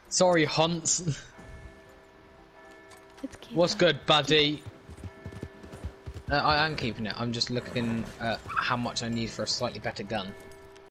Sorry, Hunts. It's cute. What's good, buddy? I am keeping it. I'm just looking at how much I need for a slightly better gun.